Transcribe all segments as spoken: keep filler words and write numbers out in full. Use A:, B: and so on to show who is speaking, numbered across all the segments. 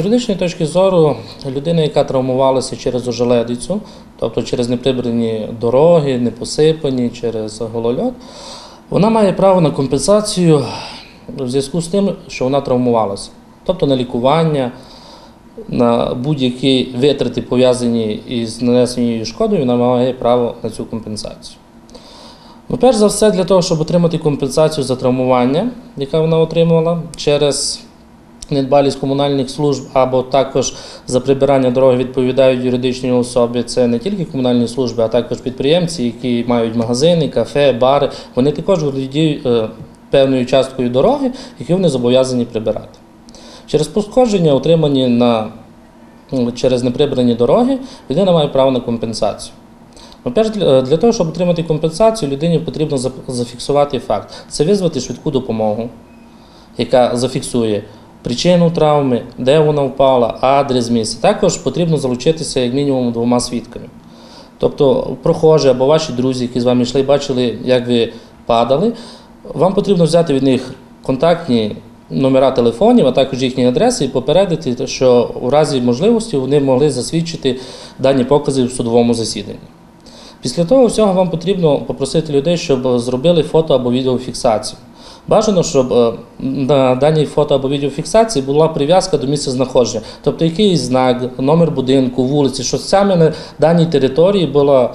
A: юридичної точки зору, людина, яка травмувалася через ожеледицю, тобто через неприбрані дороги, непосипані, через голольот, вона має право на компенсацію в зв'язку з тим, що вона травмувалася. Тобто на лікування, на будь-які витрати, пов'язані із нанесеною шкодою, вона має право на цю компенсацію. Ну, перш за все, для того, щоб отримати компенсацію за травмування, яка вона отримала через недбалість комунальних служб або також за прибирання дороги відповідають юридичні особи. Це не тільки комунальні служби, а також підприємці, які мають магазини, кафе, бари. Вони також володіють певною часткою дороги, які вони зобов'язані прибирати. Через пошкодження, отримані на, через неприбрані дороги, людина має право на компенсацію. Ну, перш для того, щоб отримати компенсацію, людині потрібно зафіксувати факт. Це визвати швидку допомогу, яка зафіксує причину травми, де вона впала, адрес місця. Також потрібно залучитися як мінімум двома свідками. Тобто прохожі або ваші друзі, які з вами йшли, бачили, як ви падали, вам потрібно взяти від них контактні номера телефонів, а також їхні адреси і попередити, що в разі можливості вони могли засвідчити дані покази в судовому засіданні. Після того всього вам потрібно попросити людей, щоб зробили фото або відеофіксацію. Бажано, щоб на даній фото або відеофіксації була прив'язка до місця знаходження. Тобто якийсь знак, номер будинку, вулиці, що саме на даній території була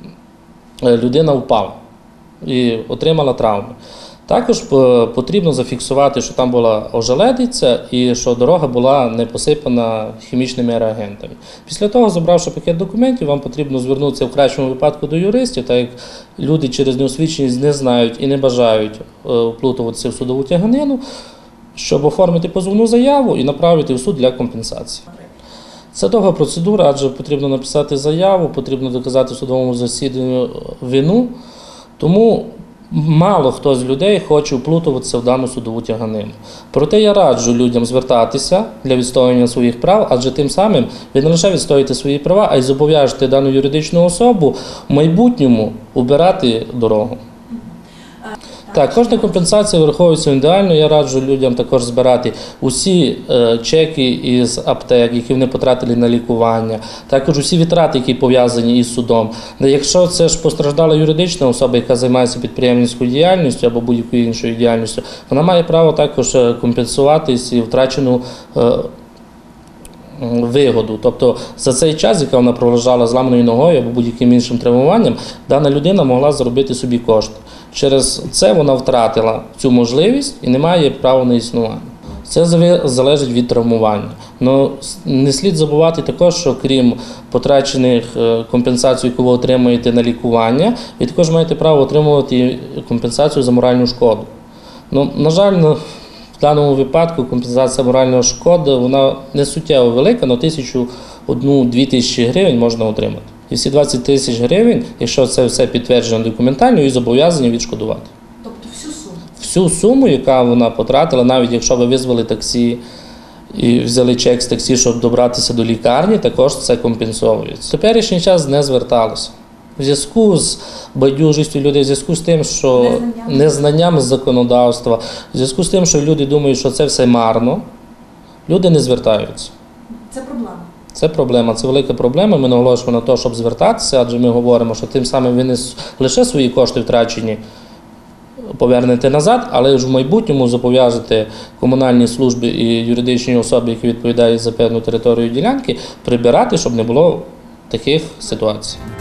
A: людина впала і отримала травми. Також потрібно зафіксувати, що там була ожеледиця і що дорога була не посипана хімічними реагентами. Після того, забравши пакет документів, вам потрібно звернутися в кращому випадку до юристів, так як люди через неосвіченість не знають і не бажають вплутуватися в судову тяганину, щоб оформити позовну заяву і направити в суд для компенсації. Це довга процедура, адже потрібно написати заяву, потрібно доказати в судовому засіданні вину, тому мало хто з людей хоче вплутуватися в дану судову тяганину. Проте я раджу людям звертатися для відстоювання своїх прав, адже тим самим ви не лише відстоїте свої права, а й зобов'яжете дану юридичну особу в майбутньому убирати дорогу. Так, кожна компенсація враховується індивідуально. Я раджу людям також збирати усі е, чеки із аптек, які вони потратили на лікування, також усі витрати, які пов'язані із судом. Якщо це ж постраждала юридична особа, яка займається підприємницькою діяльністю або будь-якою іншою діяльністю, вона має право також компенсуватись і втрачену е, вигоду. Тобто за цей час, який вона пролежала зламаною ногою або будь-яким іншим травмуванням, дана людина могла заробити собі кошти. Через це вона втратила цю можливість і не має права на існування. Це залежить від травмування. Но не слід забувати також, що крім потрачених компенсацій, яку ви отримуєте на лікування, ви також маєте право отримувати компенсацію за моральну шкоду. Ну, на жаль, в даному випадку компенсація моральної шкоди вона не суттєво велика, але тисячу, одну-дві тисячі гривень можна отримати. І всі двадцять тисяч гривень, якщо це все підтверджено документально, і зобов'язані відшкодувати.
B: Тобто всю суму?
A: Всю суму, яку вона потратила, навіть якщо ви визвали таксі і взяли чек з таксі, щоб добратися до лікарні, також це компенсовується. В теперішній час не зверталося. В зв'язку з байдужістю людей, в зв'язку з тим, що незнанням. незнанням законодавства, в зв'язку з тим, що люди думають, що це все марно, люди не звертаються.
B: Це проблема?
A: Це проблема, це велика проблема. Ми наголошуємо на те, щоб звертатися, адже ми говоримо, що тим самим ви не лише свої кошти втрачені повернете назад, але ж в майбутньому зобов'яжете комунальні служби і юридичні особи, які відповідають за певну територію ділянки, прибирати, щоб не було таких ситуацій.